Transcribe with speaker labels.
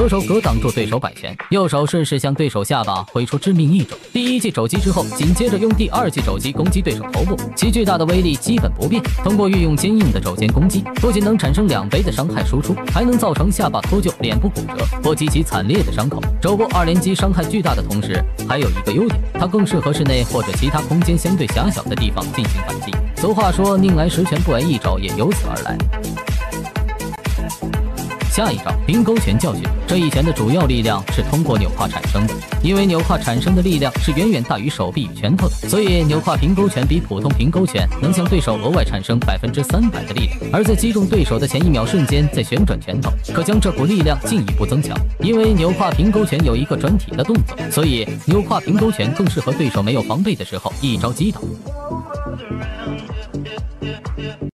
Speaker 1: 左手格挡住对手摆拳，右手顺势向对手下巴挥出致命一肘。第一记肘击之后，紧接着用第二记肘击攻击对手头部，其巨大的威力基本不变。通过运用坚硬的肘肩攻击，不仅能产生2倍的伤害输出，还能造成下巴脱臼、脸部骨折或极其惨烈的伤口。肘部2连击伤害巨大的同时，还有一个优点，它更适合室内或者其他空间相对狭小的地方进行反击。俗话说，宁来10拳不挨1肘，也由此而来。下一招平勾拳教训，这一拳的主要力量是通过扭胯产生的，因为扭胯产生的力量是远远大于手臂与拳头的，所以扭胯平勾拳比普通平勾拳能向对手额外产生300%的力量，而在击中对手的前1秒瞬间再旋转拳头，可将这股力量进一步增强。因为扭胯平勾拳有一个转体的动作，所以扭胯平勾拳更适合对手没有防备的时候一招击倒。